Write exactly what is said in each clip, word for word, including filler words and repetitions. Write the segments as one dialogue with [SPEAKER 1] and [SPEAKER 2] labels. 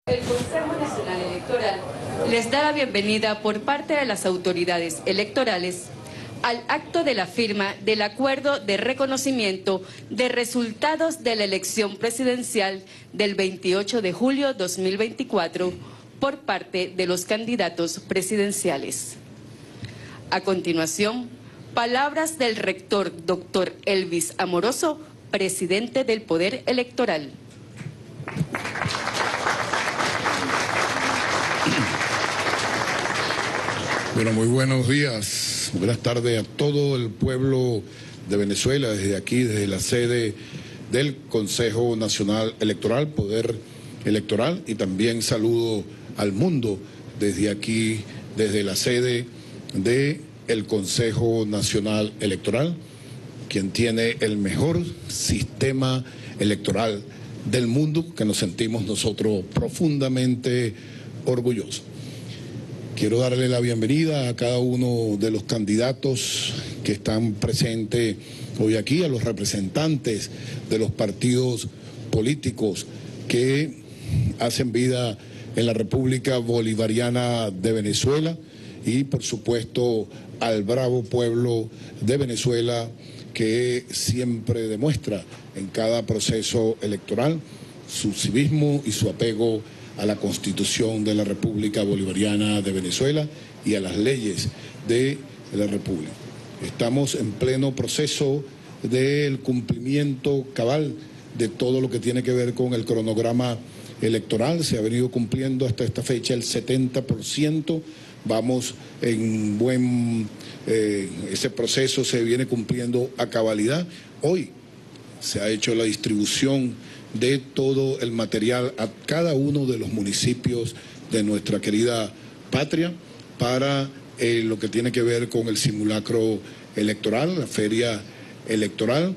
[SPEAKER 1] El Consejo Nacional Electoral les da la bienvenida por parte de las autoridades electorales al acto de la firma del acuerdo de reconocimiento de resultados de la elección presidencial del veintiocho de julio de dos mil veinticuatro por parte de los candidatos presidenciales. A continuación, palabras del rector doctor Elvis Amoroso, presidente del Poder Electoral.
[SPEAKER 2] Bueno, muy buenos días, buenas tardes a todo el pueblo de Venezuela, desde aquí, desde la sede del Consejo Nacional Electoral, Poder Electoral, y también saludo al mundo desde aquí, desde la sede del Consejo Nacional Electoral, quien tiene el mejor sistema electoral del mundo, que nos sentimos nosotros profundamente orgullosos. Quiero darle la bienvenida a cada uno de los candidatos que están presentes hoy aquí, a los representantes de los partidos políticos que hacen vida en la República Bolivariana de Venezuela y, por supuesto, al bravo pueblo de Venezuela que siempre demuestra en cada proceso electoral su civismo y su apego a la Constitución de la República Bolivariana de Venezuela y a las leyes de la República. Estamos en pleno proceso del cumplimiento cabal de todo lo que tiene que ver con el cronograma electoral. Se ha venido cumpliendo hasta esta fecha el setenta por ciento. Vamos en buen... Eh, ese proceso se viene cumpliendo a cabalidad. Hoy se ha hecho la distribución de todo el material a cada uno de los municipios de nuestra querida patria para eh, lo que tiene que ver con el simulacro electoral, la feria electoral,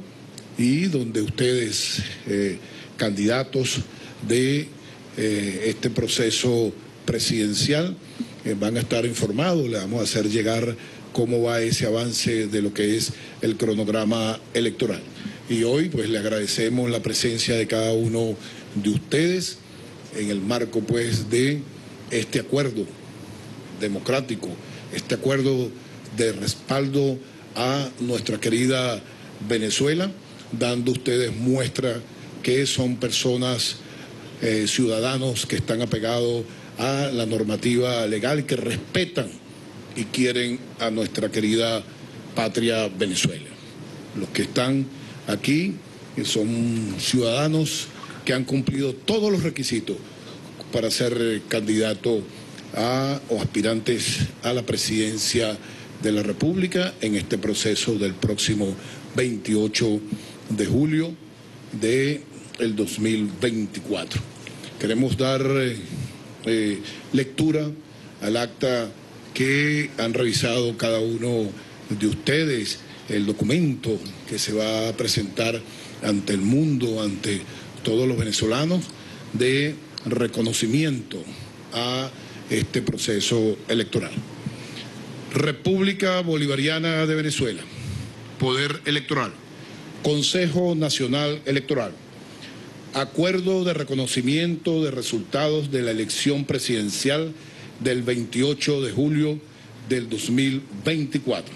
[SPEAKER 2] y donde ustedes, eh, candidatos de eh, este proceso presidencial, eh, van a estar informados. Le vamos a hacer llegar cómo va ese avance de lo que es el cronograma electoral. Y hoy pues le agradecemos la presencia de cada uno de ustedes en el marco pues de este acuerdo democrático, este acuerdo de respaldo a nuestra querida Venezuela, dando ustedes muestra que son personas, eh, ciudadanos que están apegados a la normativa legal, que respetan y quieren a nuestra querida patria Venezuela. Los que están aquí son ciudadanos que han cumplido todos los requisitos para ser candidatos a, o aspirantes a la presidencia de la República en este proceso del próximo veintiocho de julio del dos mil veinticuatro. Queremos dar eh, lectura al acta que han revisado cada uno de ustedes, el documento que se va a presentar ante el mundo, ante todos los venezolanos, de reconocimiento a este proceso electoral. República Bolivariana de Venezuela, Poder Electoral, Consejo Nacional Electoral, Acuerdo de reconocimiento de resultados de la elección presidencial del veintiocho de julio del dos mil veinticuatro.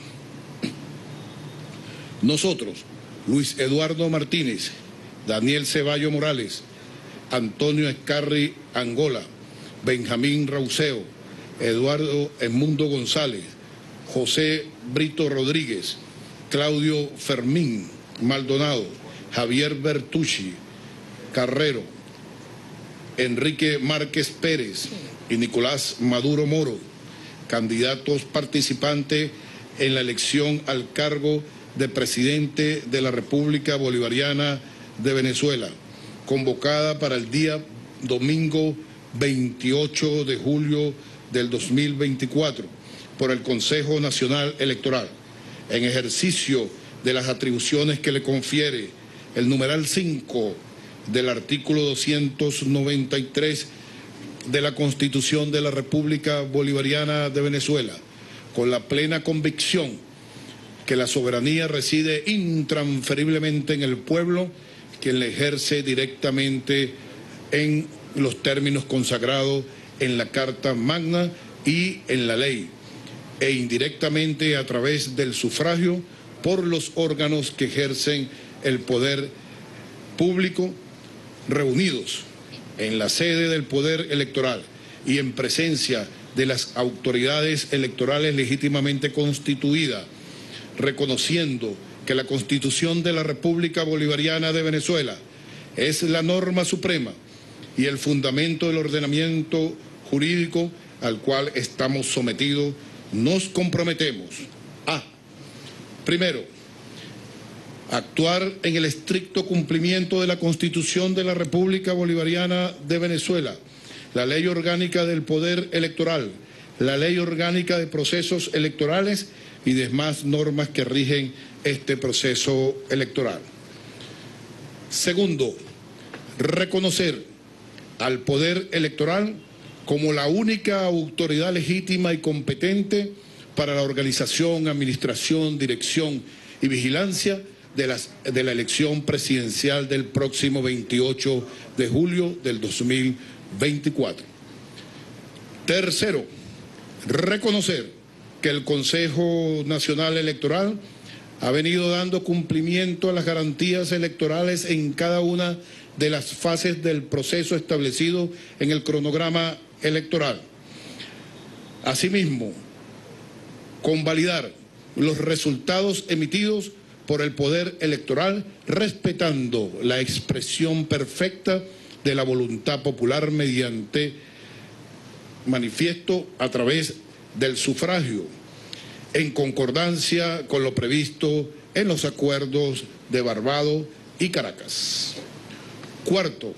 [SPEAKER 2] Nosotros, Luis Eduardo Martínez, Daniel Ceballo Morales, Antonio Escarri Angola, Benjamín Rauseo, Eduardo Edmundo González, José Brito Rodríguez, Claudio Fermín Maldonado, Javier Bertucci Carrero, Enrique Márquez Pérez y Nicolás Maduro Moro, candidatos participantes en la elección al cargo de presidente de la República Bolivariana de Venezuela, convocada para el día domingo veintiocho de julio del dos mil veinticuatro por el Consejo Nacional Electoral, en ejercicio de las atribuciones que le confiere el numeral cinco del artículo doscientos noventa y tres de la Constitución de la República Bolivariana de Venezuela, con la plena convicción que la soberanía reside intransferiblemente en el pueblo, quien la ejerce directamente en los términos consagrados en la Carta Magna y en la ley, e indirectamente a través del sufragio por los órganos que ejercen el poder público, reunidos en la sede del poder electoral y en presencia de las autoridades electorales legítimamente constituidas, reconociendo que la Constitución de la República Bolivariana de Venezuela es la norma suprema y el fundamento del ordenamiento jurídico al cual estamos sometidos, nos comprometemos a, primero, actuar en el estricto cumplimiento de la Constitución de la República Bolivariana de Venezuela, la Ley Orgánica del Poder Electoral, la Ley Orgánica de Procesos Electorales y demás normas que rigen este proceso electoral. Segundo, reconocer al Poder Electoral como la única autoridad legítima y competente para la organización, administración, dirección y vigilancia de, las, de la elección presidencial del próximo veintiocho de julio del dos mil veinticuatro. Tercero, reconocer que el Consejo Nacional Electoral ha venido dando cumplimiento a las garantías electorales en cada una de las fases del proceso establecido en el cronograma electoral. Asimismo, convalidar los resultados emitidos por el Poder Electoral, respetando la expresión perfecta de la voluntad popular mediante manifiesto a través del sufragio, en concordancia con lo previsto en los acuerdos de Barbados y Caracas. Cuarto,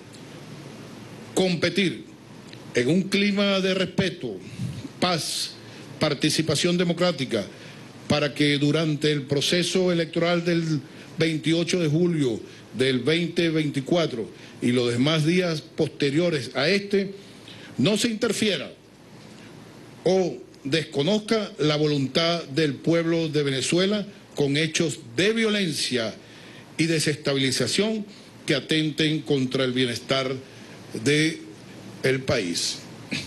[SPEAKER 2] competir en un clima de respeto, paz, participación democrática, para que durante el proceso electoral del veintiocho de julio del veinte veinticuatro y los demás días posteriores a este, no se interfiera o desconozca la voluntad del pueblo de Venezuela con hechos de violencia y desestabilización que atenten contra el bienestar del país.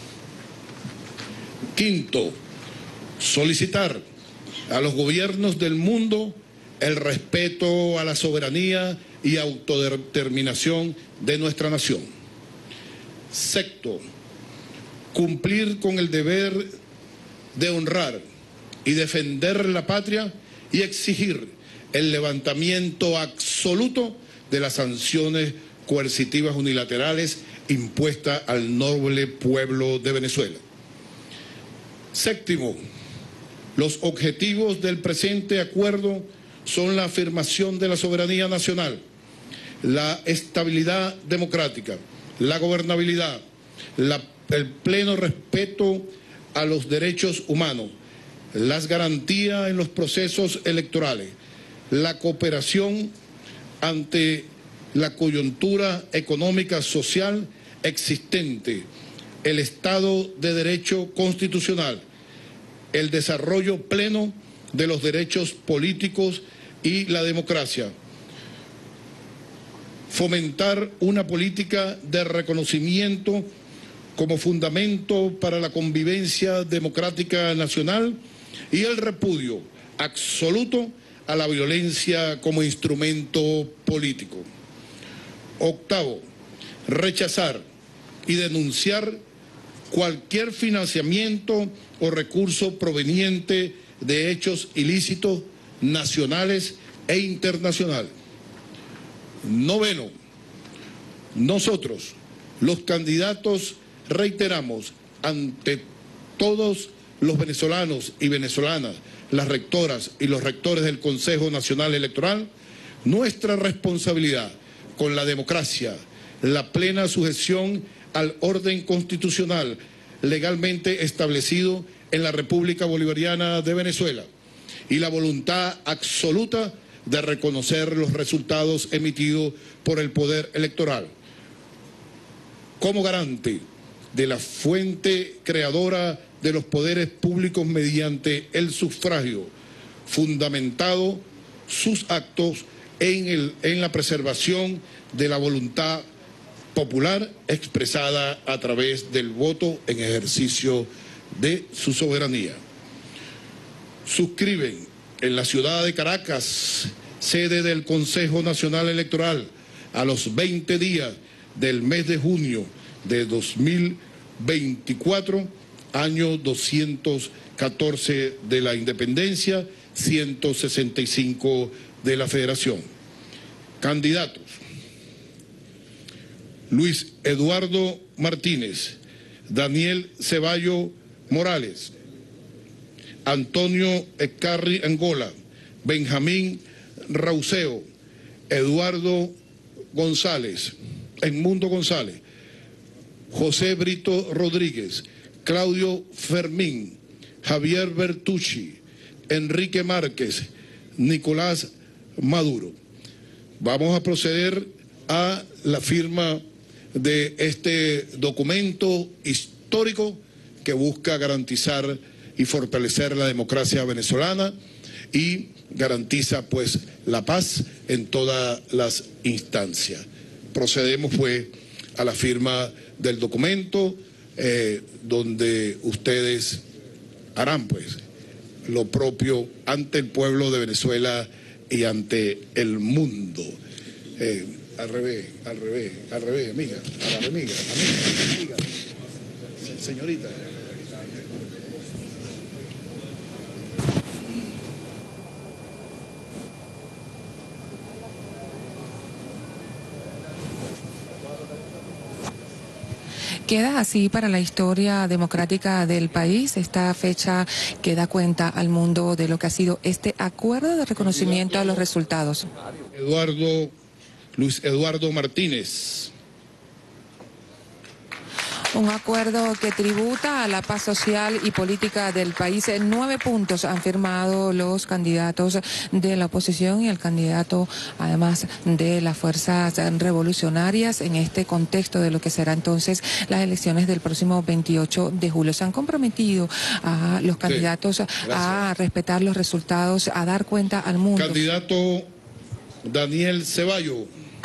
[SPEAKER 2] Quinto, solicitar a los gobiernos del mundo el respeto a la soberanía y autodeterminación de nuestra nación. Sexto, cumplir con el deber de honrar y defender la patria y exigir el levantamiento absoluto de las sanciones coercitivas unilaterales impuestas al noble pueblo de Venezuela. Séptimo, los objetivos del presente acuerdo son la afirmación de la soberanía nacional, la estabilidad democrática, la gobernabilidad, la, el pleno respeto a los derechos humanos, las garantías en los procesos electorales, la cooperación ante la coyuntura económica social existente, el Estado de Derecho constitucional, el desarrollo pleno de los derechos políticos y la democracia, fomentar una política de reconocimiento como fundamento para la convivencia democrática nacional y el repudio absoluto a la violencia como instrumento político. Octavo, rechazar y denunciar cualquier financiamiento o recurso proveniente de hechos ilícitos nacionales e internacionales. Noveno, nosotros, los candidatos, reiteramos ante todos los venezolanos y venezolanas, las rectoras y los rectores del Consejo Nacional Electoral, nuestra responsabilidad con la democracia, la plena sujeción al orden constitucional legalmente establecido en la República Bolivariana de Venezuela y la voluntad absoluta de reconocer los resultados emitidos por el Poder Electoral como garante de la fuente creadora de los poderes públicos mediante el sufragio, fundamentado sus actos en, el, en la preservación de la voluntad popular expresada a través del voto en ejercicio de su soberanía. Suscriben en la ciudad de Caracas, sede del Consejo Nacional Electoral, a los veinte días del mes de junio de dos mil veinticuatro, año doscientos catorce de la independencia, ciento sesenta y cinco de la federación. Candidatos: Luis Eduardo Martínez, Daniel Ceballo Morales, Antonio Ecarri Angola, Benjamín Rauseo, Eduardo González, Edmundo González, José Brito Rodríguez, Claudio Fermín, Javier Bertucci, Enrique Márquez, Nicolás Maduro. Vamos a proceder a la firma de este documento histórico que busca garantizar y fortalecer la democracia venezolana y garantiza pues la paz en todas las instancias. Procedemos pues a la firma del documento, eh, donde ustedes harán pues lo propio ante el pueblo de Venezuela y ante el mundo. Eh, al revés, al revés, al revés, amiga, a la amiga, amiga, amiga, señorita.
[SPEAKER 3] Queda así para la historia democrática del país esta fecha que da cuenta al mundo de lo que ha sido este acuerdo de reconocimiento a los resultados.
[SPEAKER 2] Eduardo, Luis Eduardo Martínez.
[SPEAKER 3] Un acuerdo que tributa a la paz social y política del país. En nueve puntos han firmado los candidatos de la oposición y el candidato, además de las fuerzas revolucionarias, en este contexto de lo que será entonces las elecciones del próximo veintiocho de julio. Se han comprometido a los candidatos sí, a respetar los resultados, a dar cuenta al mundo.
[SPEAKER 2] Candidato Daniel Ceballo.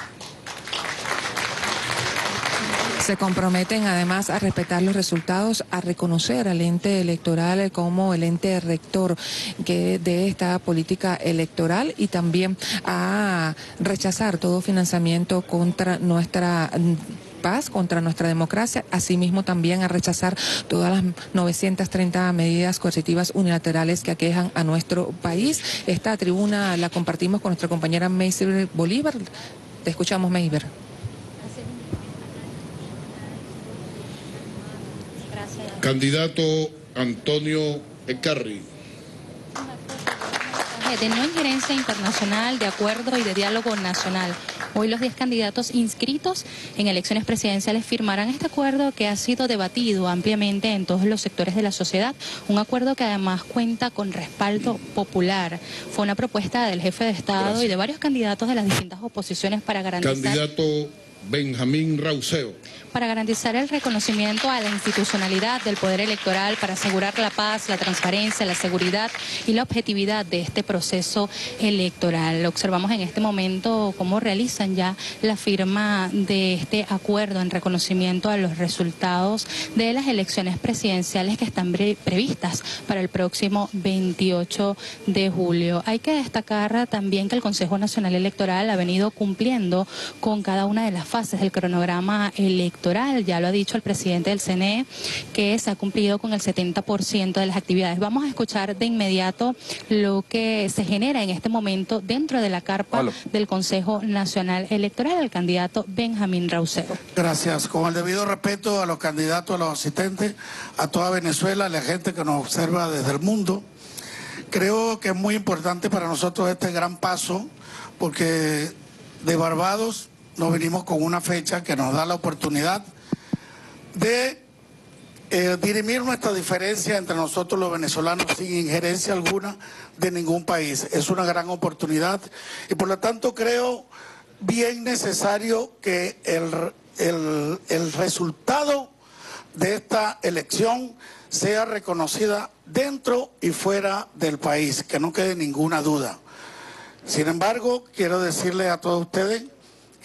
[SPEAKER 3] Se comprometen además a respetar los resultados, a reconocer al ente electoral como el ente rector que de esta política electoral y también a rechazar todo financiamiento contra nuestra paz, contra nuestra democracia, asimismo también a rechazar todas las novecientas treinta medidas coercitivas unilaterales que aquejan a nuestro país. Esta tribuna la compartimos con nuestra compañera Meisber Bolívar. Te escuchamos, Meisber.
[SPEAKER 2] Candidato Antonio Ecarri.
[SPEAKER 4] De no injerencia internacional, de acuerdo y de diálogo nacional. Hoy los diez candidatos inscritos en elecciones presidenciales firmarán este acuerdo que ha sido debatido ampliamente en todos los sectores de la sociedad. Un acuerdo que además cuenta con respaldo popular. Fue una propuesta del jefe de Estado Gracias. y de varios candidatos de las distintas oposiciones para garantizar...
[SPEAKER 2] Candidato Benjamín Rauseo.
[SPEAKER 4] Para garantizar el reconocimiento a la institucionalidad del poder electoral, para asegurar la paz, la transparencia, la seguridad y la objetividad de este proceso electoral. Observamos en este momento cómo realizan ya la firma de este acuerdo en reconocimiento a los resultados de las elecciones presidenciales que están previstas para el próximo veintiocho de julio. Hay que destacar también que el Consejo Nacional Electoral ha venido cumpliendo con cada una de las fases del cronograma electoral. Ya lo ha dicho el presidente del C N E, que se ha cumplido con el setenta por ciento de las actividades. Vamos a escuchar de inmediato lo que se genera en este momento dentro de la carpa Hola. del Consejo Nacional Electoral, el candidato Benjamín Rauseo.
[SPEAKER 5] Gracias. Con el debido respeto a los candidatos, a los asistentes, a toda Venezuela, a la gente que nos observa desde el mundo, creo que es muy importante para nosotros este gran paso, porque de Barbados nos venimos con una fecha que nos da la oportunidad de eh, dirimir nuestra diferencia entre nosotros los venezolanos sin injerencia alguna de ningún país. Es una gran oportunidad y por lo tanto creo bien necesario que el, el, el resultado de esta elección sea reconocida dentro y fuera del país, que no quede ninguna duda. Sin embargo, quiero decirle a todos ustedes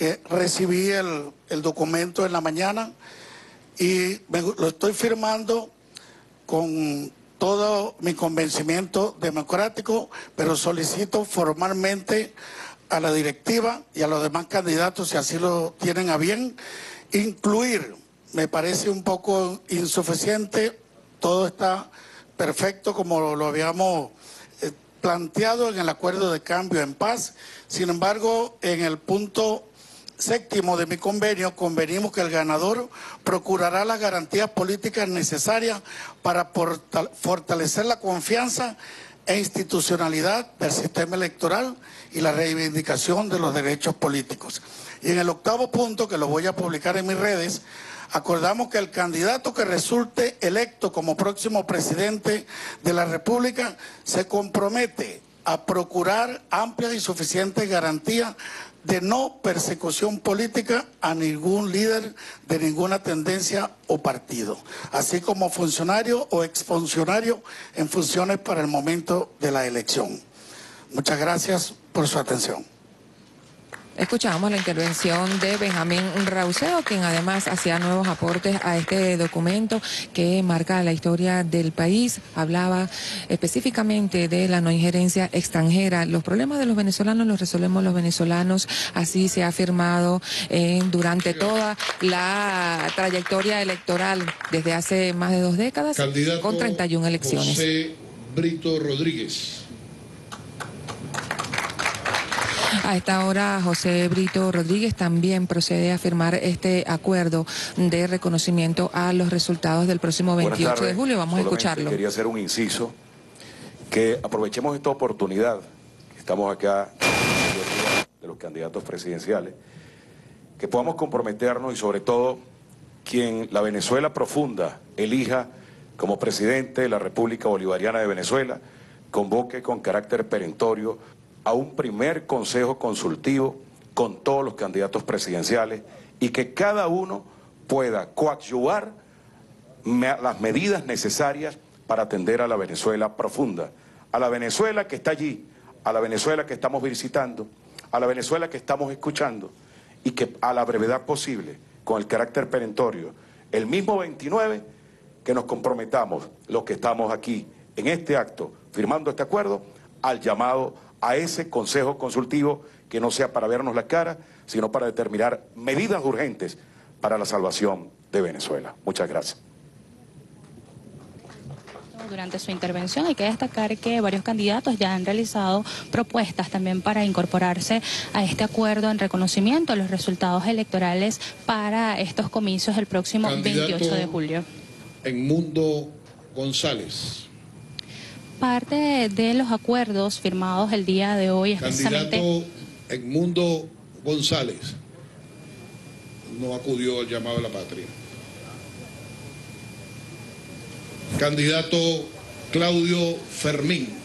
[SPEAKER 5] que recibí el, el documento en la mañana y me, lo estoy firmando con todo mi convencimiento democrático, pero solicito formalmente a la directiva y a los demás candidatos, si así lo tienen a bien, incluir. Me parece un poco insuficiente, todo está perfecto como lo habíamos eh, planteado en el acuerdo de cambio en paz. Sin embargo, en el punto séptimo de mi convenio, convenimos que el ganador procurará las garantías políticas necesarias para fortalecer la confianza e institucionalidad del sistema electoral y la reivindicación de los derechos políticos. Y en el octavo punto, que lo voy a publicar en mis redes, acordamos que el candidato que resulte electo como próximo presidente de la República se compromete a procurar amplias y suficientes garantías de no persecución política a ningún líder de ninguna tendencia o partido, así como funcionario o exfuncionario en funciones para el momento de la elección. Muchas gracias por su atención.
[SPEAKER 3] Escuchamos la intervención de Benjamín Rauseo, quien además hacía nuevos aportes a este documento que marca la historia del país. Hablaba específicamente de la no injerencia extranjera. Los problemas de los venezolanos los resolvemos los venezolanos. Así se ha afirmado eh, durante toda la trayectoria electoral desde hace más de dos décadas,
[SPEAKER 2] Candidato
[SPEAKER 3] con treinta y una elecciones.
[SPEAKER 2] José Brito Rodríguez.
[SPEAKER 3] A esta hora, José Brito Rodríguez también procede a firmar este acuerdo de reconocimiento a los resultados del próximo veintiocho de julio. Vamos a escucharlo.
[SPEAKER 6] Quería hacer un inciso, que aprovechemos esta oportunidad, que estamos acá de los candidatos presidenciales, que podamos comprometernos y sobre todo quien la Venezuela profunda elija como presidente de la República Bolivariana de Venezuela, convoque con carácter perentorio a un primer consejo consultivo con todos los candidatos presidenciales y que cada uno pueda coadyuvar me las medidas necesarias para atender a la Venezuela profunda, a la Venezuela que está allí, a la Venezuela que estamos visitando, a la Venezuela que estamos escuchando y que a la brevedad posible, con el carácter perentorio, el mismo veintinueve, que nos comprometamos los que estamos aquí en este acto, firmando este acuerdo, al llamado a ese consejo consultivo que no sea para vernos la cara, sino para determinar medidas urgentes para la salvación de Venezuela. Muchas gracias.
[SPEAKER 4] Durante su intervención hay que destacar que varios candidatos ya han realizado propuestas también para incorporarse a este acuerdo en reconocimiento a los resultados electorales para estos comicios el próximo
[SPEAKER 2] Candidato
[SPEAKER 4] veintiocho de julio.
[SPEAKER 2] Edmundo González.
[SPEAKER 4] Parte de los acuerdos firmados el día de hoy es precisamente...
[SPEAKER 2] Candidato Edmundo González no acudió al llamado de la patria. Candidato Claudio Fermín.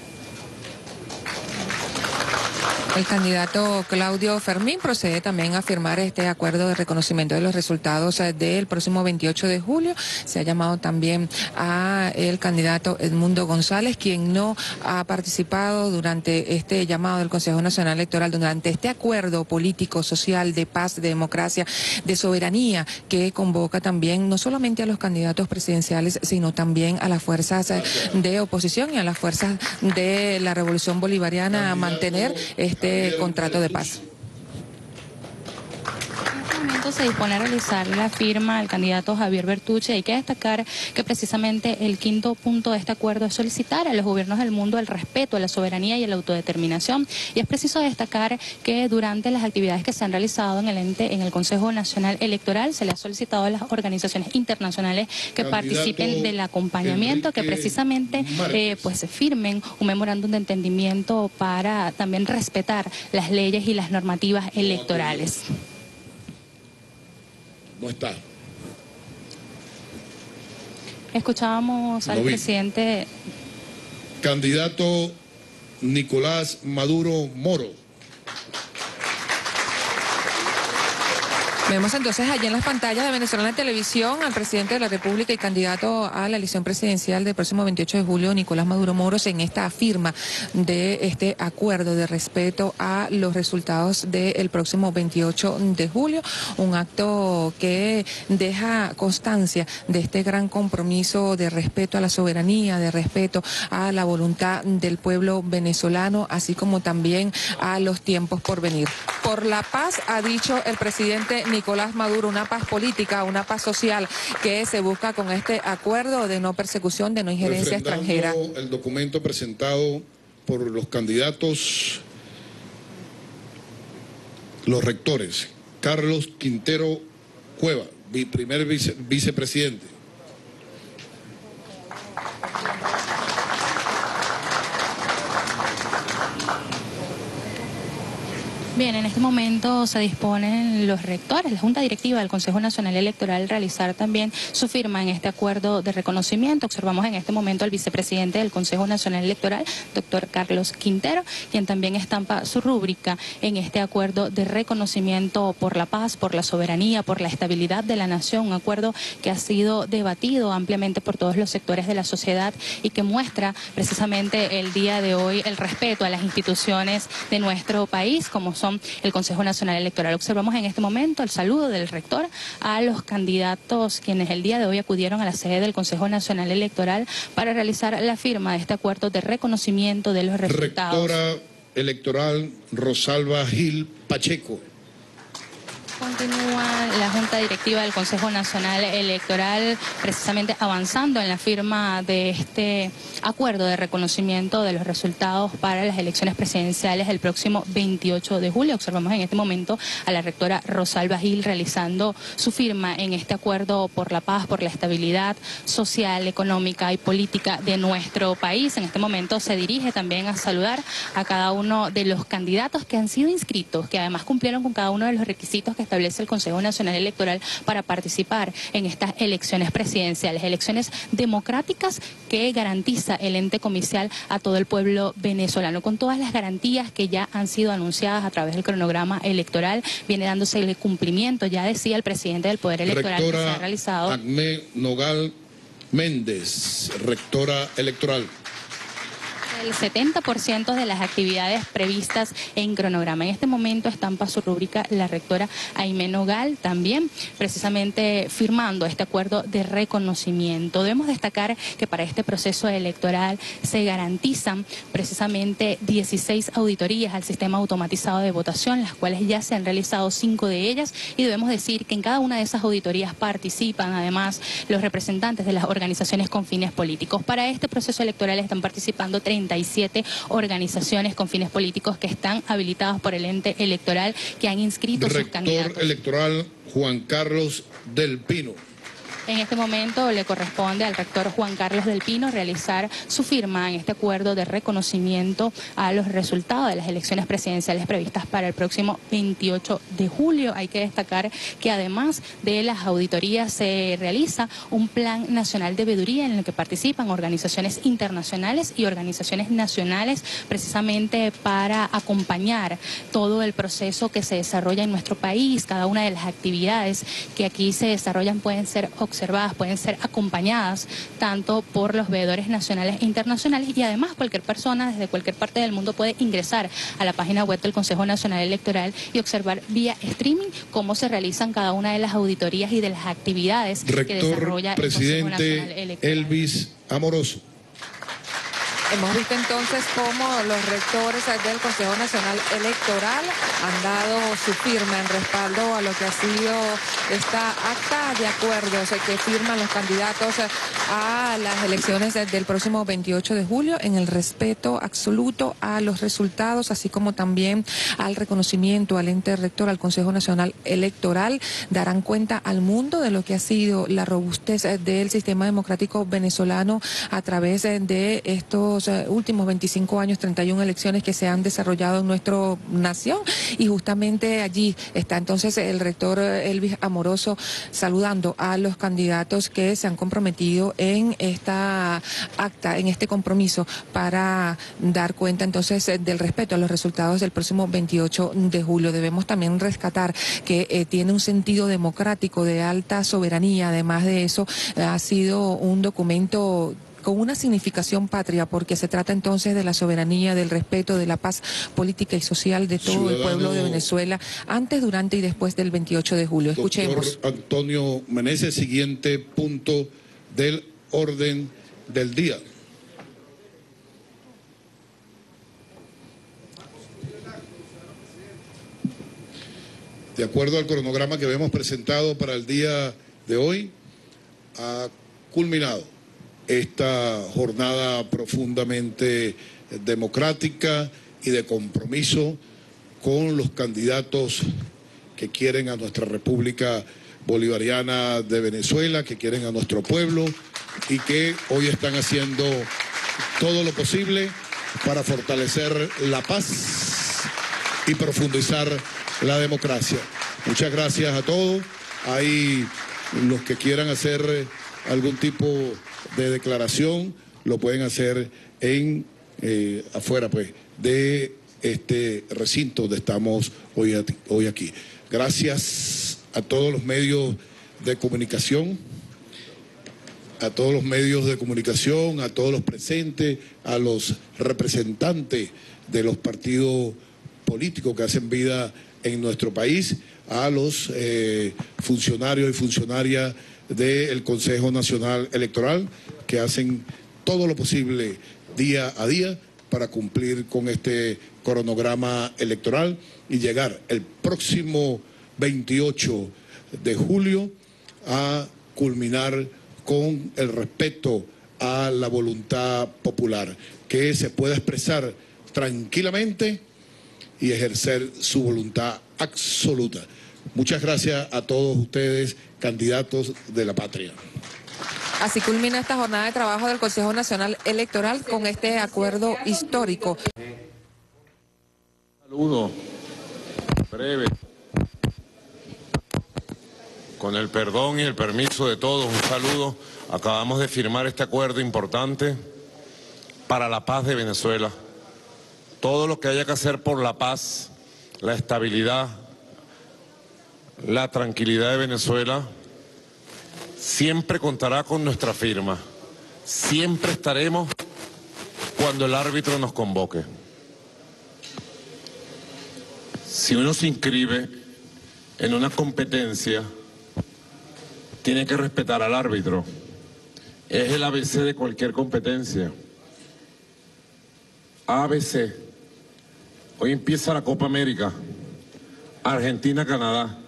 [SPEAKER 3] El candidato Claudio Fermín procede también a firmar este acuerdo de reconocimiento de los resultados del próximo veintiocho de julio. Se ha llamado también a el candidato Edmundo González, quien no ha participado durante este llamado del Consejo Nacional Electoral, durante este acuerdo político, social, de paz, de democracia, de soberanía, que convoca también no solamente a los candidatos presidenciales, sino también a las fuerzas de oposición y a las fuerzas de la Revolución Bolivariana a mantener este contrato de paz.
[SPEAKER 4] Se dispone a realizar la firma al candidato Javier Bertucci. Hay que destacar que precisamente el quinto punto de este acuerdo es solicitar a los gobiernos del mundo el respeto a la soberanía y a la autodeterminación. Y es preciso destacar que durante las actividades que se han realizado en el ente, en el Consejo Nacional Electoral, se le ha solicitado a las organizaciones internacionales que candidato participen del acompañamiento, Enrique que precisamente eh, pues firmen un memorándum de entendimiento para también respetar las leyes y las normativas electorales.
[SPEAKER 2] No está.
[SPEAKER 4] Escuchábamos al
[SPEAKER 2] no
[SPEAKER 4] presidente.
[SPEAKER 2] Candidato Nicolás Maduro Moro.
[SPEAKER 3] Vemos entonces allí en las pantallas de Venezolana Televisión al presidente de la República y candidato a la elección presidencial del próximo veintiocho de julio, Nicolás Maduro Moros, en esta firma de este acuerdo de respeto a los resultados del próximo veintiocho de julio, un acto que deja constancia de este gran compromiso de respeto a la soberanía, de respeto a la voluntad del pueblo venezolano, así como también a los tiempos por venir. Por la paz, ha dicho el presidente Nicolás Maduro, una paz política, una paz social que se busca con este acuerdo de no persecución, de no injerencia extranjera.
[SPEAKER 2] El documento presentado por los candidatos, los rectores, Carlos Quintero Cueva, primer vice, vicepresidente.
[SPEAKER 4] Bien, en este momento se disponen los rectores, la Junta Directiva del Consejo Nacional Electoral, realizar también su firma en este acuerdo de reconocimiento. Observamos en este momento al vicepresidente del Consejo Nacional Electoral, doctor Carlos Quintero, quien también estampa su rúbrica en este acuerdo de reconocimiento por la paz, por la soberanía, por la estabilidad de la nación, un acuerdo que ha sido debatido ampliamente por todos los sectores de la sociedad y que muestra precisamente el día de hoy el respeto a las instituciones de nuestro país, como son el Consejo Nacional Electoral. Observamos en este momento el saludo del rector a los candidatos quienes el día de hoy acudieron a la sede del Consejo Nacional Electoral para realizar la firma de este acuerdo de reconocimiento de los resultados.
[SPEAKER 2] Rectora electoral Rosalba Gil Pacheco.
[SPEAKER 4] Continúa la Junta Directiva del Consejo Nacional Electoral precisamente avanzando en la firma de este acuerdo de reconocimiento de los resultados para las elecciones presidenciales del próximo veintiocho de julio. Observamos en este momento a la rectora Rosalba Gil realizando su firma en este acuerdo por la paz, por la estabilidad social, económica y política de nuestro país. En este momento se dirige también a saludar a cada uno de los candidatos que han sido inscritos, que además cumplieron con cada uno de los requisitos que establece el Consejo Nacional Electoral para participar en estas elecciones presidenciales, elecciones democráticas que garantiza el ente comicial a todo el pueblo venezolano, con todas las garantías que ya han sido anunciadas a través del cronograma electoral, viene dándose el cumplimiento, ya decía el presidente del Poder Electoral
[SPEAKER 2] rectora
[SPEAKER 4] que se ha realizado.
[SPEAKER 2] Acme Nogal Méndez, rectora electoral.
[SPEAKER 4] El setenta por ciento de las actividades previstas en cronograma. En este momento estampa su rúbrica la rectora Aimé Nogal, también precisamente firmando este acuerdo de reconocimiento. Debemos destacar que para este proceso electoral se garantizan precisamente dieciséis auditorías al sistema automatizado de votación, las cuales ya se han realizado cinco de ellas, y debemos decir que en cada una de esas auditorías participan además los representantes de las organizaciones con fines políticos. Para este proceso electoral están participando treinta y siete organizaciones con fines políticos que están habilitadas por el ente electoral, que han inscrito sus candidatos.
[SPEAKER 2] Rector electoral Juan Carlos del Pino.
[SPEAKER 4] En este momento le corresponde al rector Juan Carlos del Pino realizar su firma en este acuerdo de reconocimiento a los resultados de las elecciones presidenciales previstas para el próximo veintiocho de julio. Hay que destacar que además de las auditorías se realiza un plan nacional de veeduría en el que participan organizaciones internacionales y organizaciones nacionales precisamente para acompañar todo el proceso que se desarrolla en nuestro país. Cada una de las actividades que aquí se desarrollan pueden ser observadas observadas, pueden ser acompañadas tanto por los veedores nacionales e internacionales, y además cualquier persona desde cualquier parte del mundo puede ingresar a la página web del Consejo Nacional Electoral y observar vía streaming cómo se realizan cada una de las auditorías y de las actividades
[SPEAKER 2] Rector,
[SPEAKER 4] que desarrolla el Consejo Nacional Electoral.
[SPEAKER 2] Elvis Amoroso.
[SPEAKER 3] Hemos visto entonces cómo los rectores del Consejo Nacional Electoral han dado su firma en respaldo a lo que ha sido esta acta de acuerdos que firman los candidatos a las elecciones del próximo veintiocho de julio, en el respeto absoluto a los resultados, así como también al reconocimiento al ente rector, al Consejo Nacional Electoral. Darán cuenta al mundo de lo que ha sido la robustez del sistema democrático venezolano a través de estos estos uh, últimos veinticinco años, treinta y una elecciones que se han desarrollado en nuestra nación, y justamente allí está entonces el rector Elvis Amoroso saludando a los candidatos que se han comprometido en esta acta, en este compromiso para dar cuenta entonces del respeto a los resultados del próximo veintiocho de julio. Debemos también rescatar que eh, tiene un sentido democrático de alta soberanía. Además de eso, eh, ha sido un documento con una significación patria, porque se trata entonces de la soberanía, del respeto, de la paz política y social de todo Ciudadano, el pueblo de Venezuela, antes, durante y después del veintiocho de julio. Escuchemos.
[SPEAKER 2] Doctor Antonio Meneses, siguiente punto del orden del día. De acuerdo al cronograma que hemos presentado para el día de hoy, ha culminado esta jornada profundamente democrática y de compromiso con los candidatos que quieren a nuestra República Bolivariana de Venezuela, que quieren a nuestro pueblo y que hoy están haciendo todo lo posible para fortalecer la paz y profundizar la democracia. Muchas gracias a todos. Hay los que quieran hacer algún tipo de declaración, lo pueden hacer en eh, afuera pues de este recinto donde estamos hoy, a, hoy aquí. Gracias a todos los medios de comunicación, a todos los medios de comunicación, a todos los presentes, a los representantes de los partidos políticos que hacen vida en nuestro país, a los eh, funcionarios y funcionarias del Consejo Nacional Electoral, que hacen todo lo posible día a día para cumplir con este cronograma electoral y llegar el próximo veintiocho de julio a culminar con el respeto a la voluntad popular, que se pueda expresar tranquilamente y ejercer su voluntad absoluta. Muchas gracias a todos ustedes, candidatos de la patria.
[SPEAKER 3] Así culmina esta jornada de trabajo del Consejo Nacional Electoral con este acuerdo histórico.
[SPEAKER 7] Saludo breve. Con el perdón y el permiso de todos, un saludo. Acabamos de firmar este acuerdo importante para la paz de Venezuela. Todo lo que haya que hacer por la paz, la estabilidad, la tranquilidad de Venezuela, siempre contará con nuestra firma. Siempre estaremos cuando el árbitro nos convoque. Si uno se inscribe en una competencia, tiene que respetar al árbitro. Es el A B C de cualquier competencia. A B C. Hoy empieza la Copa América. Argentina-Canadá.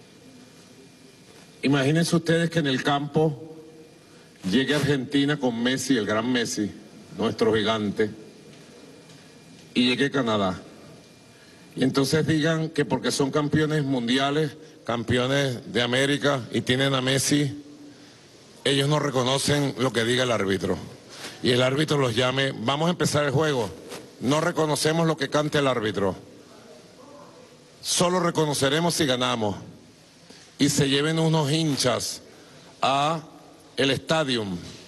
[SPEAKER 7] Imagínense ustedes que en el campo llegue Argentina con Messi, el gran Messi, nuestro gigante, y llegue Canadá. Y entonces digan que porque son campeones mundiales, campeones de América y tienen a Messi, ellos no reconocen lo que diga el árbitro. Y el árbitro los llame, vamos a empezar el juego, no reconocemos lo que cante el árbitro. Solo reconoceremos si ganamos. Y se lleven unos hinchas a el estadio.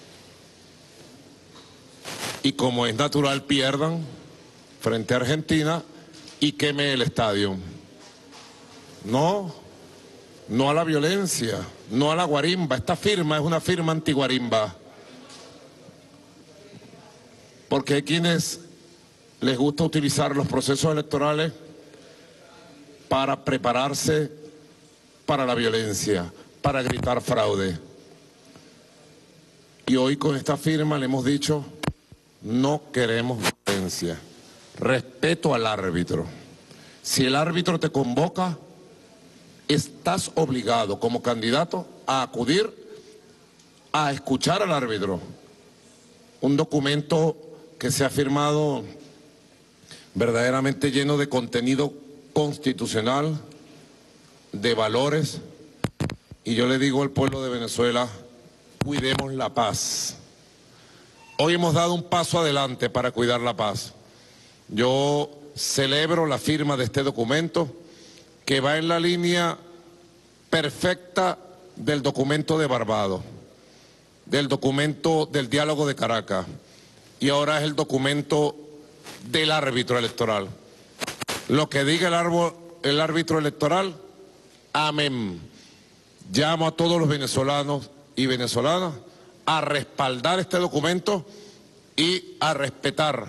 [SPEAKER 7] Y como es natural, pierdan frente a Argentina y queme el estadio. No, no a la violencia, no a la guarimba. Esta firma es una firma antiguarimba. Porque hay quienes les gusta utilizar los procesos electorales para prepararse para la violencia, para gritar fraude. Y hoy con esta firma le hemos dicho, no queremos violencia, respeto al árbitro. Si el árbitro te convoca, estás obligado como candidato a acudir a escuchar al árbitro. Un documento que se ha firmado verdaderamente lleno de contenido constitucional, de valores, y yo le digo al pueblo de Venezuela, cuidemos la paz. hoy hemos dado un paso adelante para cuidar la paz. Yo celebro la firma de este documento que va en la línea perfecta del documento de Barbados, del documento del diálogo de Caracas, y ahora es el documento del árbitro electoral. Lo que diga el, árbol, el árbitro electoral, amén. Llamo a todos los venezolanos y venezolanas a respaldar este documento y a respetar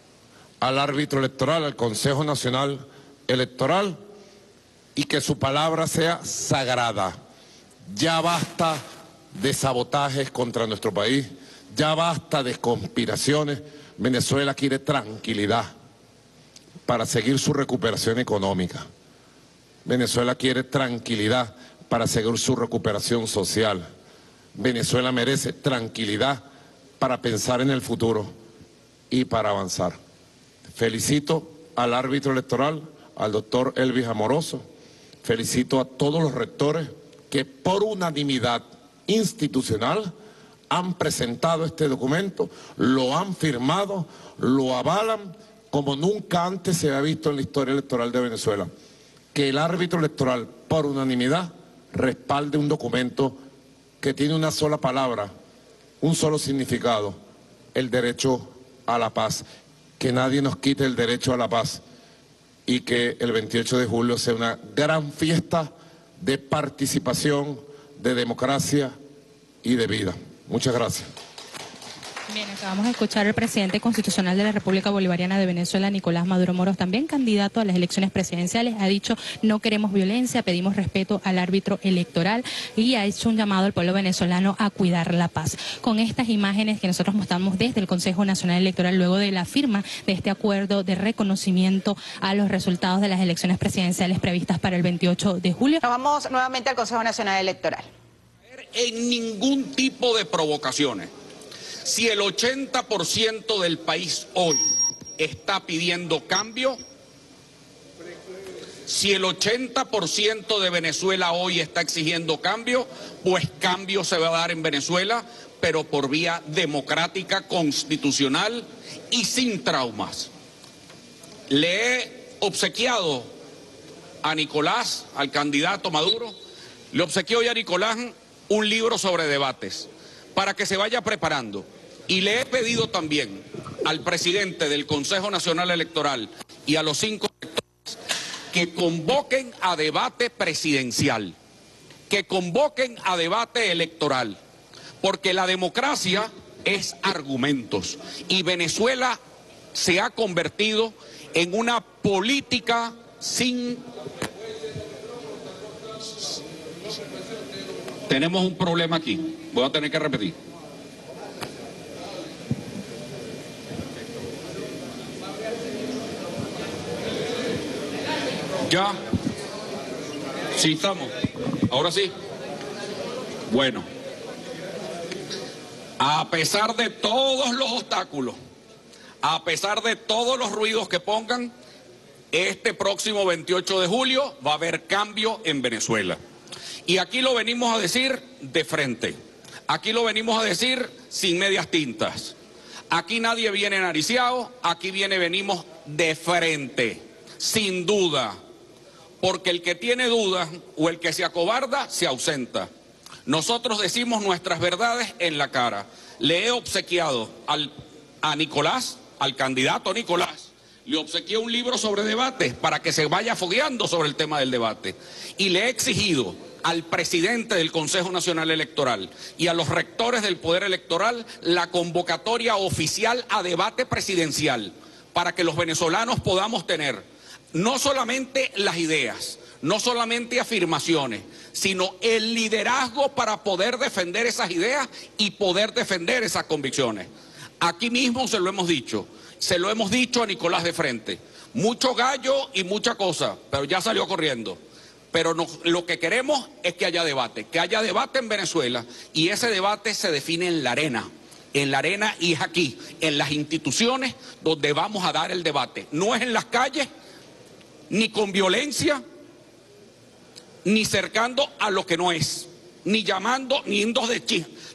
[SPEAKER 7] al árbitro electoral, al Consejo Nacional Electoral, y que su palabra sea sagrada. Ya basta de sabotajes contra nuestro país, ya basta de conspiraciones. Venezuela quiere tranquilidad para seguir su recuperación económica. Venezuela quiere tranquilidad para seguir su recuperación social. Venezuela merece tranquilidad para pensar en el futuro y para avanzar. Felicito al árbitro electoral, al doctor Elvis Amoroso, felicito a todos los rectores que por unanimidad institucional han presentado este documento, lo han firmado, lo avalan como nunca antes se había visto en la historia electoral de Venezuela. Que el árbitro electoral por unanimidad respalde un documento que tiene una sola palabra, un solo significado, el derecho a la paz. Que nadie nos quite el derecho a la paz y que el veintiocho de julio sea una gran fiesta de participación, de democracia y de vida. Muchas gracias.
[SPEAKER 4] Bien, acabamos de escuchar al presidente constitucional de la República Bolivariana de Venezuela, Nicolás Maduro Moros, también candidato a las elecciones presidenciales. Ha dicho: no queremos violencia, pedimos respeto al árbitro electoral, y ha hecho un llamado al pueblo venezolano a cuidar la paz. Con estas imágenes que nosotros mostramos desde el Consejo Nacional Electoral, luego de la firma de este acuerdo de reconocimiento a los resultados de las elecciones presidenciales previstas para el veintiocho de julio.
[SPEAKER 8] Nos vamos nuevamente al Consejo Nacional Electoral.
[SPEAKER 9] En ningún tipo de provocaciones. Si el ochenta por ciento del país hoy está pidiendo cambio, si el ochenta por ciento de Venezuela hoy está exigiendo cambio, pues cambio se va a dar en Venezuela, pero por vía democrática, constitucional y sin traumas. Le he obsequiado a Nicolás, al candidato Maduro, le obsequié hoy a Nicolás un libro sobre debates, para que se vaya preparando. Y le he pedido también al presidente del Consejo Nacional Electoral y a los cinco rectores que convoquen a debate presidencial, que convoquen a debate electoral, porque la democracia es argumentos y Venezuela se ha convertido en una política sin... Tenemos un problema aquí, voy a tener que repetir. ¿Ya? Sí estamos. Ahora sí. Bueno. A pesar de todos los obstáculos, a pesar de todos los ruidos que pongan, este próximo veintiocho de julio va a haber cambio en Venezuela. Y aquí lo venimos a decir de frente. Aquí lo venimos a decir sin medias tintas. Aquí nadie viene nariciado, aquí viene, venimos de frente, sin duda. Porque el que tiene dudas o el que se acobarda se ausenta. Nosotros decimos nuestras verdades en la cara. Le he obsequiado al, a Nicolás, al candidato Nicolás, le obsequié un libro sobre debates para que se vaya fogueando sobre el tema del debate. Y le he exigido al presidente del Consejo Nacional Electoral y a los rectores del Poder Electoral la convocatoria oficial a debate presidencial para que los venezolanos podamos tener no solamente las ideas, no solamente afirmaciones, sino el liderazgo para poder defender esas ideas y poder defender esas convicciones. Aquí mismo se lo hemos dicho, se lo hemos dicho a Nicolás de frente. Mucho gallo y mucha cosa, pero ya salió corriendo. Pero no, lo que queremos es que haya debate, que haya debate en Venezuela, y ese debate se define en la arena. En la arena y es aquí, en las instituciones donde vamos a dar el debate. No es en las calles, ni con violencia, ni cercando a lo que no es, ni llamando, ni yendo de,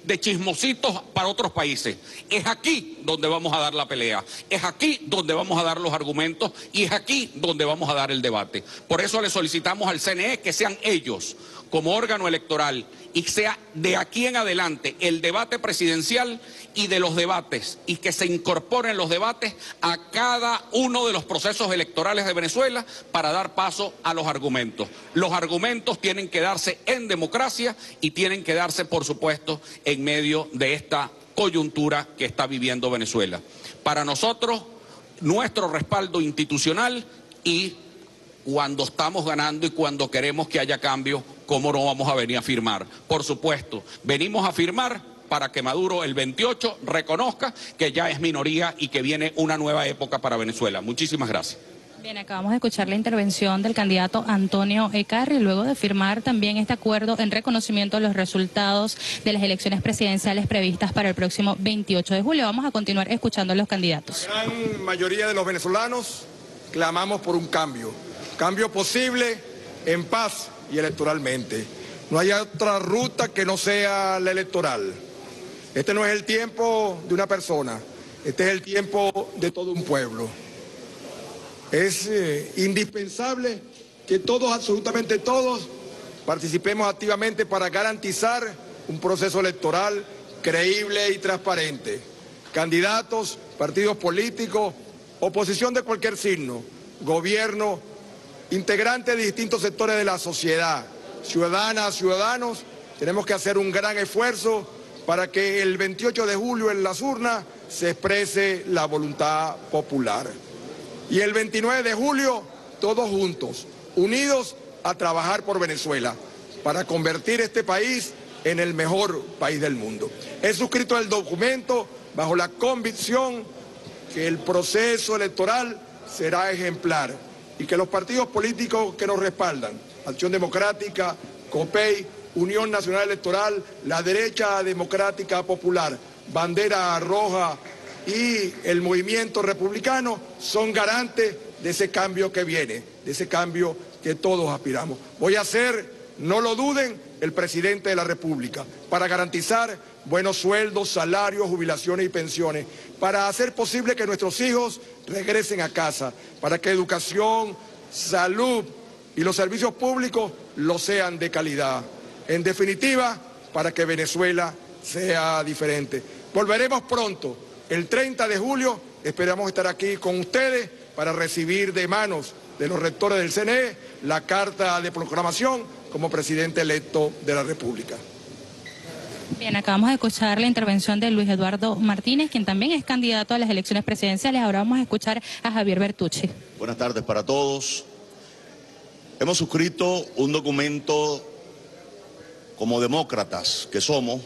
[SPEAKER 9] de chismositos para otros países. Es aquí donde vamos a dar la pelea, es aquí donde vamos a dar los argumentos y es aquí donde vamos a dar el debate. Por eso le solicitamos al C N E que sean ellos, como órgano electoral, y sea de aquí en adelante el debate presidencial y de los debates, y que se incorporen los debates a cada uno de los procesos electorales de Venezuela para dar paso a los argumentos. Los argumentos tienen que darse en democracia y tienen que darse, por supuesto, en medio de esta coyuntura que está viviendo Venezuela. Para nosotros, nuestro respaldo institucional, y cuando estamos ganando y cuando queremos que haya cambio, ¿cómo no vamos a venir a firmar? Por supuesto, venimos a firmar para que Maduro el veintiocho reconozca que ya es minoría y que viene una nueva época para Venezuela. Muchísimas gracias.
[SPEAKER 4] Bien, acabamos de escuchar la intervención del candidato Antonio Ecarri, luego de firmar también este acuerdo en reconocimiento de los resultados de las elecciones presidenciales previstas para el próximo veintiocho de julio. Vamos a continuar escuchando a los candidatos.
[SPEAKER 10] La gran mayoría de los venezolanos clamamos por un cambio, cambio posible en paz y electoralmente. No hay otra ruta que no sea la electoral. Este no es el tiempo de una persona, este es el tiempo de todo un pueblo. Es eh, indispensable que todos, absolutamente todos, participemos activamente para garantizar un proceso electoral creíble y transparente. Candidatos, partidos políticos, oposición de cualquier signo, gobierno, integrantes de distintos sectores de la sociedad, ciudadanas, ciudadanos, tenemos que hacer un gran esfuerzo para que el veintiocho de julio en las urnas se exprese la voluntad popular. Y el veintinueve de julio, todos juntos, unidos a trabajar por Venezuela, para convertir este país en el mejor país del mundo. He suscrito el documento bajo la convicción que el proceso electoral será ejemplar y que los partidos políticos que nos respaldan, Acción Democrática, COPEI, Unión Nacional Electoral, la Derecha Democrática Popular, Bandera Roja y el Movimiento Republicano, son garantes de ese cambio que viene, de ese cambio que todos aspiramos. Voy a ser, no lo duden, el presidente de la República, para garantizar buenos sueldos, salarios, jubilaciones y pensiones, para hacer posible que nuestros hijos regresen a casa, para que educación, salud y los servicios públicos lo sean de calidad. En definitiva, para que Venezuela sea diferente. Volveremos pronto, el treinta de julio, esperamos estar aquí con ustedes para recibir de manos de los rectores del C N E la carta de proclamación como presidente electo de la República.
[SPEAKER 4] Bien, acabamos de escuchar la intervención de Luis Eduardo Martínez, quien también es candidato a las elecciones presidenciales. Ahora vamos a escuchar a Javier Bertucci.
[SPEAKER 11] Buenas tardes para todos. Hemos suscrito un documento como demócratas que somos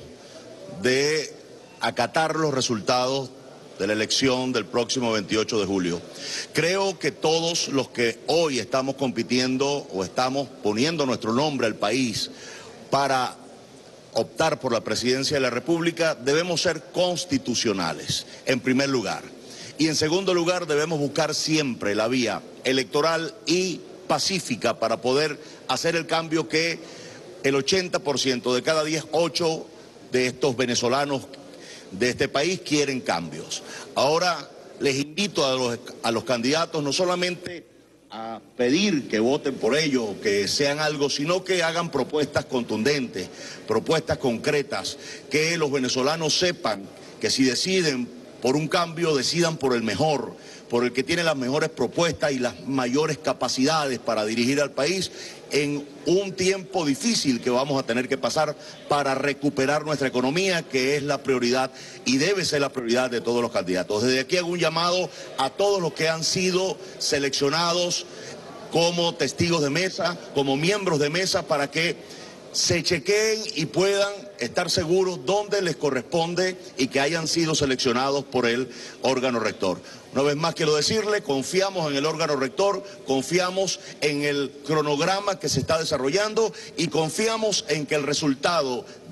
[SPEAKER 11] de acatar los resultados de la elección del próximo veintiocho de julio. Creo que todos los que hoy estamos compitiendo o estamos poniendo nuestro nombre al país para optar por la presidencia de la República debemos ser constitucionales, en primer lugar. Y en segundo lugar debemos buscar siempre la vía electoral y pacífica para poder hacer el cambio que el ochenta por ciento de cada diez, ocho de estos venezolanos de este país quieren cambios. Ahora les invito a los, a los candidatos no solamente a pedir que voten por ellos, que sean algo, sino que hagan propuestas contundentes, propuestas concretas, que los venezolanos sepan que si deciden por un cambio, decidan por el mejor, por el que tiene las mejores propuestas y las mayores capacidades para dirigir al país en un tiempo difícil que vamos a tener que pasar para recuperar nuestra economía, que es la prioridad y debe ser la prioridad de todos los candidatos. Desde aquí hago un llamado a todos los que han sido seleccionados como testigos de mesa, como miembros de mesa, para que se chequeen y puedan estar seguros dónde les corresponde y que hayan sido seleccionados por el órgano rector. Una vez más quiero decirle, confiamos en el órgano rector, confiamos en el cronograma que se está desarrollando y confiamos en que el resultado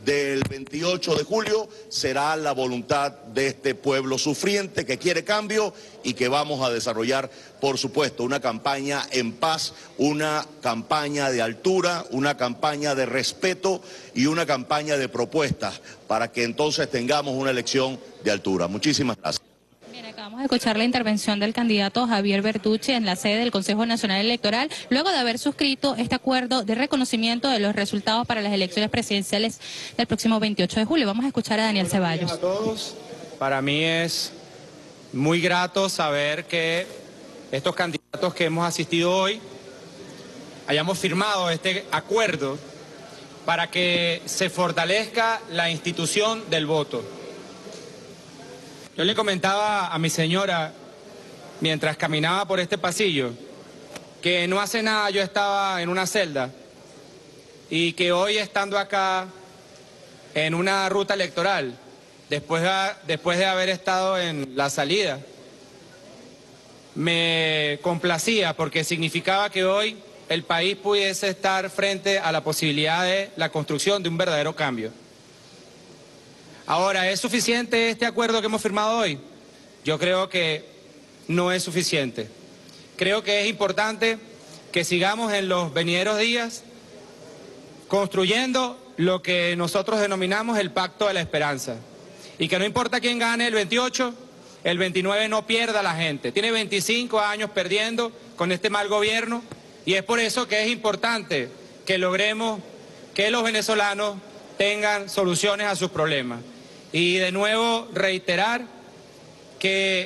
[SPEAKER 11] del veintiocho de julio será la voluntad de este pueblo sufriente que quiere cambio y que vamos a desarrollar, por supuesto, una campaña en paz, una campaña de altura, una campaña de respeto y una campaña de propuestas para que entonces tengamos una elección de altura. Muchísimas gracias.
[SPEAKER 4] Bien, acabamos de escuchar la intervención del candidato Javier Bertucci en la sede del Consejo Nacional Electoral, luego de haber suscrito este acuerdo de reconocimiento de los resultados para las elecciones presidenciales del próximo veintiocho de julio. Vamos a escuchar a Daniel Ceballos.
[SPEAKER 12] A todos, para mí es muy grato saber que estos candidatos que hemos asistido hoy hayamos firmado este acuerdo para que se fortalezca la institución del voto. Yo le comentaba a mi señora, mientras caminaba por este pasillo, que no hace nada yo estaba en una celda y que hoy estando acá en una ruta electoral, después de, después de haber estado en la salida, me complacía porque significaba que hoy el país pudiese estar frente a la posibilidad de la construcción de un verdadero cambio. Ahora, ¿es suficiente este acuerdo que hemos firmado hoy? Yo creo que no es suficiente. Creo que es importante que sigamos en los venideros días construyendo lo que nosotros denominamos el Pacto de la Esperanza. Y que no importa quién gane el veintiocho, el veintinueve no pierda la gente. Tiene veinticinco años perdiendo con este mal gobierno y es por eso que es importante que logremos que los venezolanos tengan soluciones a sus problemas. Y de nuevo reiterar que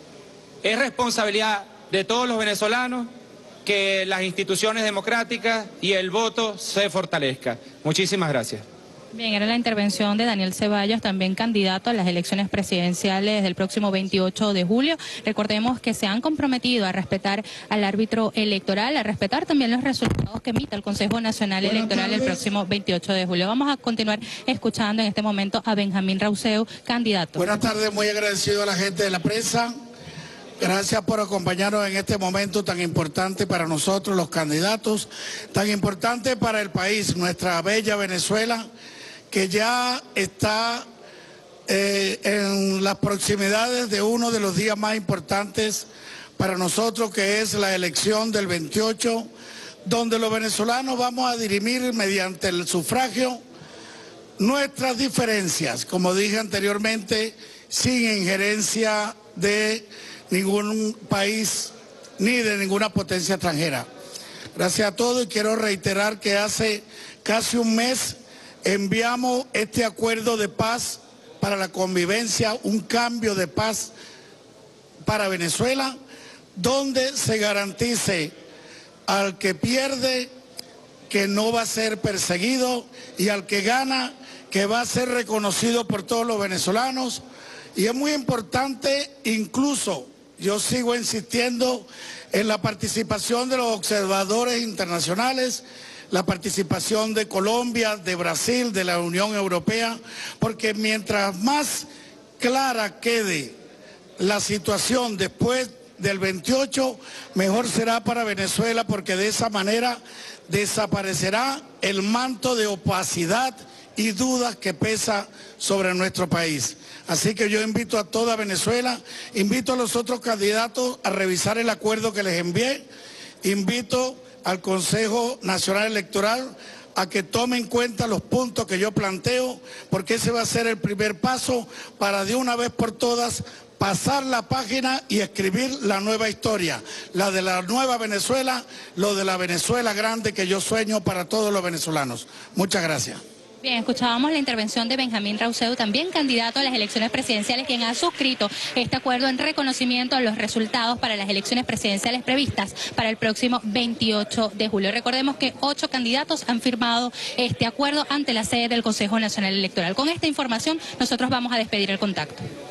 [SPEAKER 12] es responsabilidad de todos los venezolanos que las instituciones democráticas y el voto se fortalezcan. Muchísimas gracias.
[SPEAKER 4] Bien, era la intervención de Daniel Ceballos, también candidato a las elecciones presidenciales del próximo veintiocho de julio. Recordemos que se han comprometido a respetar al árbitro electoral, a respetar también los resultados que emita el Consejo Nacional Electoral el próximo veintiocho de julio. Vamos a continuar escuchando en este momento a Benjamín Rauseu, candidato.
[SPEAKER 5] Buenas tardes, muy agradecido a la gente de la prensa. Gracias por acompañarnos en este momento tan importante para nosotros, los candidatos, tan importante para el país, nuestra bella Venezuela, que ya está eh, en las proximidades de uno de los días más importantes para nosotros, que es la elección del veintiocho, donde los venezolanos vamos a dirimir mediante el sufragio nuestras diferencias, como dije anteriormente, sin injerencia de ningún país ni de ninguna potencia extranjera. Gracias a todos y quiero reiterar que hace casi un mes enviamos este acuerdo de paz para la convivencia, un cambio de paz para Venezuela, donde se garantice al que pierde que no va a ser perseguido y al que gana que va a ser reconocido por todos los venezolanos. Y es muy importante, incluso yo sigo insistiendo en la participación de los observadores internacionales, la participación de Colombia, de Brasil, de la Unión Europea, porque mientras más clara quede la situación después del veintiocho, mejor será para Venezuela, porque de esa manera desaparecerá el manto de opacidad y dudas que pesa sobre nuestro país. Así que yo invito a toda Venezuela, invito a los otros candidatos a revisar el acuerdo que les envié, invito al Consejo Nacional Electoral a que tome en cuenta los puntos que yo planteo, porque ese va a ser el primer paso para de una vez por todas pasar la página y escribir la nueva historia, la de la nueva Venezuela, lo de la Venezuela grande que yo sueño para todos los venezolanos. Muchas gracias.
[SPEAKER 4] Bien, escuchábamos la intervención de Benjamín Rauseu, también candidato a las elecciones presidenciales, quien ha suscrito este acuerdo en reconocimiento a los resultados para las elecciones presidenciales previstas para el próximo veintiocho de julio. Recordemos que ocho candidatos han firmado este acuerdo ante la sede del Consejo Nacional Electoral. Con esta información nosotros vamos a despedir el contacto.